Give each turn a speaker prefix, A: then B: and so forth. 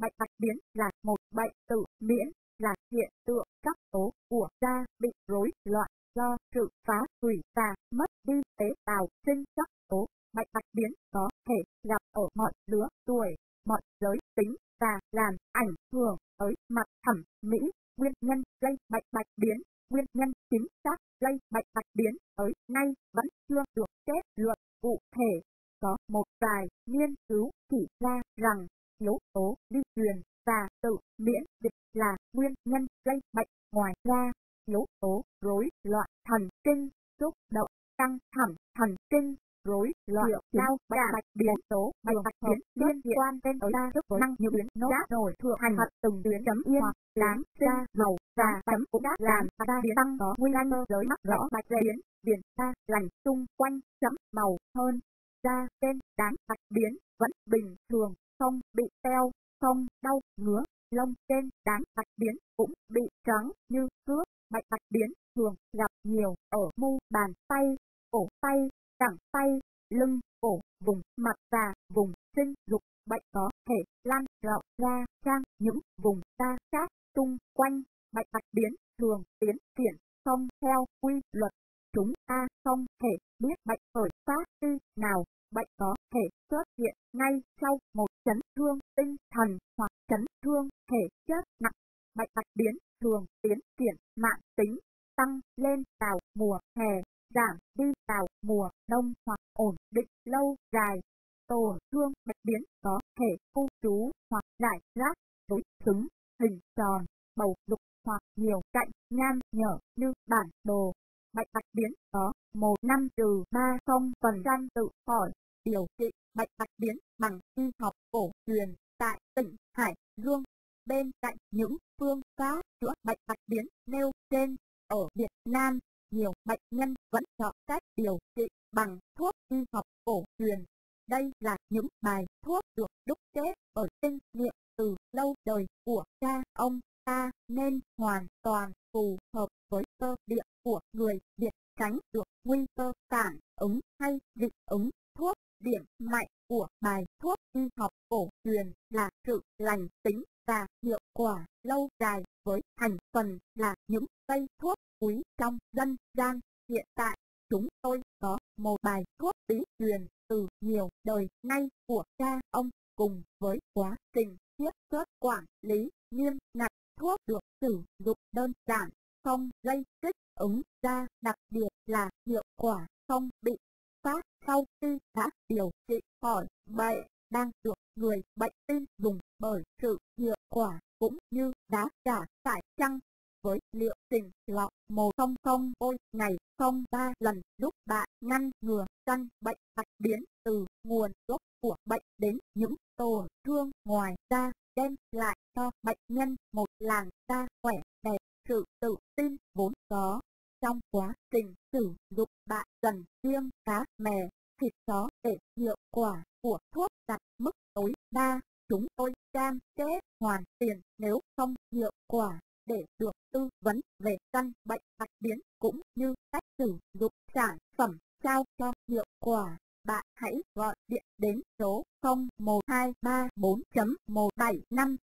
A: Bệnh bạch biến là một bệnh tự miễn, là hiện tượng các tố của da bị rối loạn do sự phá hủy và mất đi tế bào sinh sắc tố. Bệnh bạch biến có thể gặp ở mọi lứa tuổi, mọi giới tính và làm ảnh hưởng tới mặt thẩm mỹ. Nguyên nhân gây bệnh bạch biến, nguyên nhân chính xác gây bệnh bạch biến tới nay vẫn chưa được kết luận cụ thể. Có một vài nghiên cứu chỉ ra rằng yếu tố di truyền và tự miễn dịch là nguyên nhân gây bệnh. Ngoài ra, yếu tố rối loạn thần kinh, xúc động, căng thẳng thần kinh, rối loạn đau bệnh bạch biến tố bệnh bạch biến liên quan đến đa thức năng như tuyến nốt nổi thượng hành hoặc từng tuyến chấm yên hoặc láng da dầu và chấm cũng đã làm da biến tăng có nguy cơ giới mắc rõ bạch biến. Biển da lành xung quanh chấm màu hơn, da trên đám bạch biến vẫn bình thường, không bị teo, không đau ngứa. Lông trên đám bạch biến cũng bị trắng như cước. Bệnh bạch biến thường gặp nhiều ở mu bàn tay, cổ tay, cẳng tay, lưng, cổ, vùng mặt và vùng sinh dục. Bệnh có thể lan rộng ra sang những vùng da khác xung quanh. Bệnh bạch biến thường tiến triển không theo quy luật. Chúng ta không thể biết bệnh khởi phát khi nào. Bệnh có thể xuất hiện ngay sau một chấn thương tinh thần hoặc chấn thương thể chất nặng. Bệnh bạch biến thường tiến triển mãn tính, tăng lên vào mùa hè, giảm đi vào mùa đông hoặc ổn định lâu dài. Tổn thương bạch biến có thể khu trú hoặc rải rác, đối xứng, hình tròn, bầu dục hoặc nhiều cạnh nham nhở như bản đồ. Bệnh bạch biến có 1-3% tự khỏi. Điều trị bệnh bạch biến bằng y học cổ truyền tại tỉnh Hải Dương. Bên cạnh những phương pháp chữa bệnh bạch biến nêu trên, ở Việt Nam, nhiều bệnh nhân vẫn chọn cách điều trị bằng thuốc y học cổ truyền. Đây là những bài thuốc được đúc kết ở kinh nghiệm từ lâu đời của cha ông ta nên hoàn toàn phù hợp với cơ địa của người Việt, tránh được nguy cơ phản ứng hay dị ứng thuốc. Điểm mạnh của bài thuốc y học cổ truyền là sự lành tính và hiệu quả lâu dài với thành phần là những cây thuốc quý trong dân gian. Hiện tại, chúng tôi có một bài thuốc bí truyền từ nhiều đời nay của cha ông, cùng với quá trình chiết xuất quản lý nghiêm ngặt. Thuốc được sử dụng đơn giản, không gây kích ứng da, đặc biệt là hiệu quả không bị phát sau khi đã điều trị khỏi bệnh, đang được người bệnh tin dùng bởi sự hiệu quả cũng như đã trả phải chăng. Với liệu trình lọ 100 ôi ngày không 3 lần giúp bạn ngăn ngừa căn bệnh bạch biến từ nguồn gốc của bệnh đến những tổn thương ngoài da, đem lại cho bệnh nhân một làn da khỏe đẹp. Sự tự tin vốn có. Trong quá trình sử dụng, bạn cần kiêng cá mè, thịt chó để hiệu quả của thuốc đạt mức tối đa. Chúng tôi cam kết hoàn tiền nếu không hiệu quả. Để được tư vấn về căn bệnh bạch biến cũng như cách sử dụng sản phẩm sao cho hiệu quả, bạn hãy gọi điện đến số 01234175